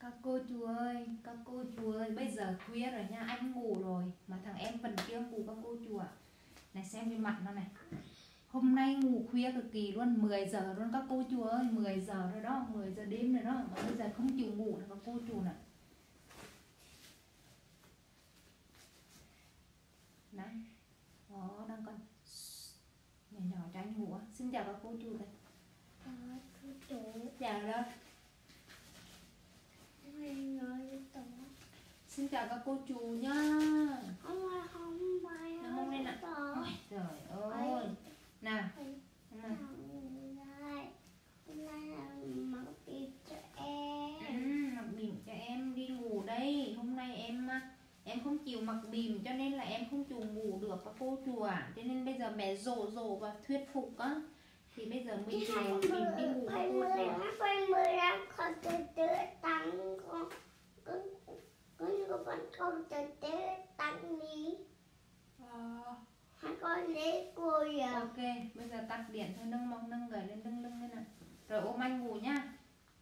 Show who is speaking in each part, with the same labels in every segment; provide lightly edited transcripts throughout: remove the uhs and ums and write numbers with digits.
Speaker 1: Các cô chú ơi, bây giờ khuya rồi nha, anh ngủ rồi mà thằng em vẫn chưa ngủ các cô chú ạ. Này xem cái mặt nó này. Hôm nay ngủ khuya cực kỳ luôn, 10 giờ luôn các cô chú ơi, 10 giờ rồi đó, 10 giờ đêm rồi đó, mà bây giờ không chịu ngủ nữa các cô chú này. Đấy. Đó, đang còn nhỏ nhỏ cho anh ngủ. Xin chào các cô chú đây. Chào đó. Xin chào các cô chú nhá. Không lên ạ. Ôi trời ơi. Nào. Mặc bỉm cho em đi ngủ đây. Hôm nay em không chịu mặc bỉm cho nên là em không chịu ngủ được các cô chú ạ. Cho nên bây giờ mẹ dỗ và thuyết phục á thì bây giờ mình mặc bỉm đi ngủ các cô chú ạ. Ok, bây giờ tắt điện thôi, nâng người lên lưng lên nào. Rồi ôm anh ngủ nhá.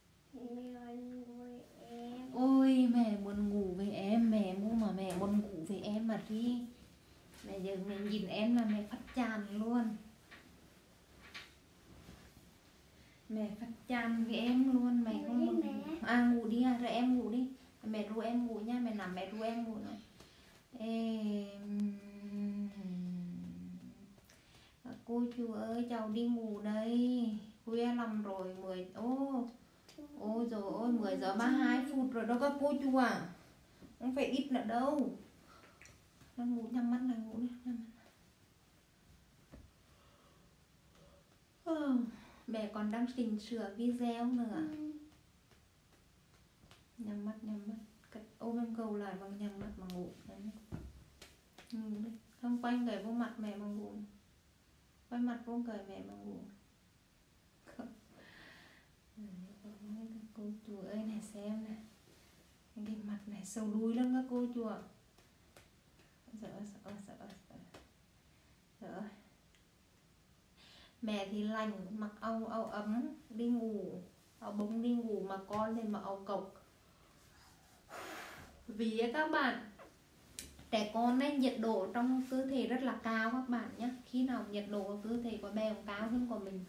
Speaker 1: Ôi mẹ muốn ngủ với em, mẹ muốn ngủ với em mà đi. Mẹ giờ mẹ nhìn em là mẹ phát tràn luôn. Mẹ phát tràn với em luôn, mẹ không muốn ngủ. À ngủ đi à, rồi em ngủ đi. Mẹ ru em ngủ nha, mẹ nằm mẹ ru em ngủ này. Cô chú ơi, cháu đi ngủ đây. Khuya lắm rồi, ôi rồi ôi 10 giờ 32 phút rồi đó các cô chú à. Không phải ít nữa đâu. Nó ngủ nhắm mắt là ngủ đi, mẹ còn đang chỉnh sửa video nữa. Nhắm mắt. Ôm em cầu lại bằng nhắm mắt mà ngủ. Ngủ đi. Không quanh người vô mặt mẹ mà ngủ. Quay mặt vô người mẹ mà ngủ. Cô chú ơi này xem này. Cái mặt này sầu đuôi lắm các cô chú ạ. Sợ. Mẹ thì lành mặc áo ấm đi ngủ, áo bông đi ngủ mà con thì mặc áo cộc. Vì các bạn, trẻ con ấy nhiệt độ trong cơ thể rất là cao các bạn nhé. Khi nào nhiệt độ của cơ thể của bé cũng cao hơn của mình.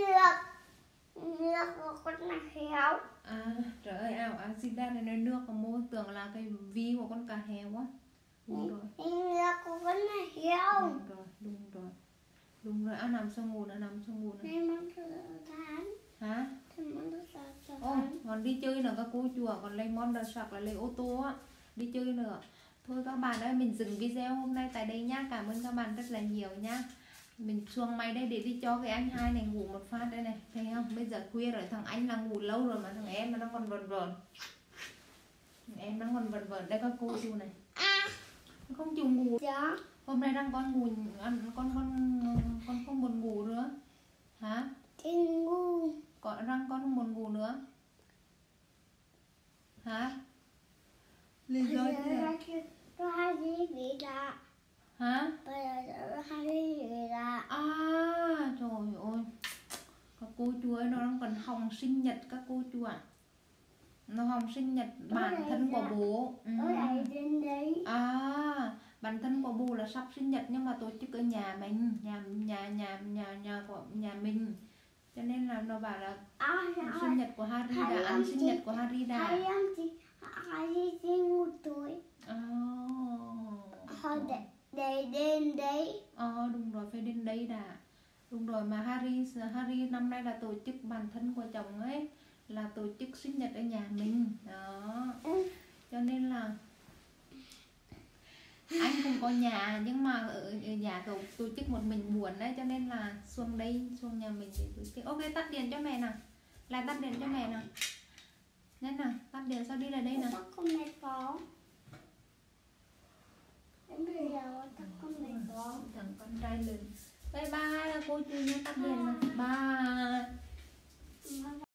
Speaker 2: Nước của con là heo.
Speaker 1: À trời ơi, xin ra này nước của mô tưởng là cái vi của con cà heo quá. Đúng rồi.
Speaker 2: Nước của con là heo.
Speaker 1: Đúng rồi, nằm xuống ngủ nữa.
Speaker 2: Này mong thử tháng.
Speaker 1: Hả? Ô, còn đi chơi nữa các cô chùa, còn lấy món đặc sắc là lấy ô tô á, đi chơi nữa. Thôi các bạn ơi, mình dừng video hôm nay tại đây nhá. Cảm ơn các bạn rất là nhiều nhá. Mình xuông máy đây để đi cho cái anh hai này ngủ một phát đây này, thấy không? Bây giờ khuya rồi, thằng anh là ngủ lâu rồi mà thằng em nó còn vờn. Em nó còn vờn đây các cô chú này. Nó không chịu ngủ.
Speaker 2: Dạ.
Speaker 1: Hôm nay đang con ngủ, con không buồn ngủ nữa. Hả?
Speaker 2: Thì ngu.
Speaker 1: Con con không buồn ngủ nữa. Hả? Lý do thế nào?
Speaker 2: Nó hay gì bị lạ.
Speaker 1: Hả?
Speaker 2: Bây giờ hay gì bị lạ.
Speaker 1: À trời ơi, các cô chú ơi, nó đang còn hồng sinh nhật các cô chú ạ. Nó hồng sinh nhật bản thân của bố. À, bản thân của bố là sắp sinh nhật nhưng mà tổ chức ở nhà mình, nhà mình. Cho nên là nó bảo là sinh nhật của Harry đã ăn sinh nhật của Harry đã.
Speaker 2: Harry chỉ 1 tuổi. Để đến đấy.
Speaker 1: Đúng rồi, phải đến đây đã. Đúng rồi, mà Harry năm nay là tổ chức bản thân của chồng ấy, là tổ chức sinh nhật ở nhà mình đó. Cho nên là anh không có nhà, nhưng mà ở nhà cậu tổ chức một mình buồn đấy, cho nên là xuống nhà mình để tổ chức. Ok, tắt điện cho mẹ nào. Lại tắt điện cho mẹ nào. Nhanh nào, tắt điện sao đi lại đây nào.
Speaker 2: Tắt con mẹ có. Em bây giờ tắt con mẹ có.
Speaker 1: Thằng con trai lớn. Bye bye là cô chú nhé, tắt điện nào. Bye.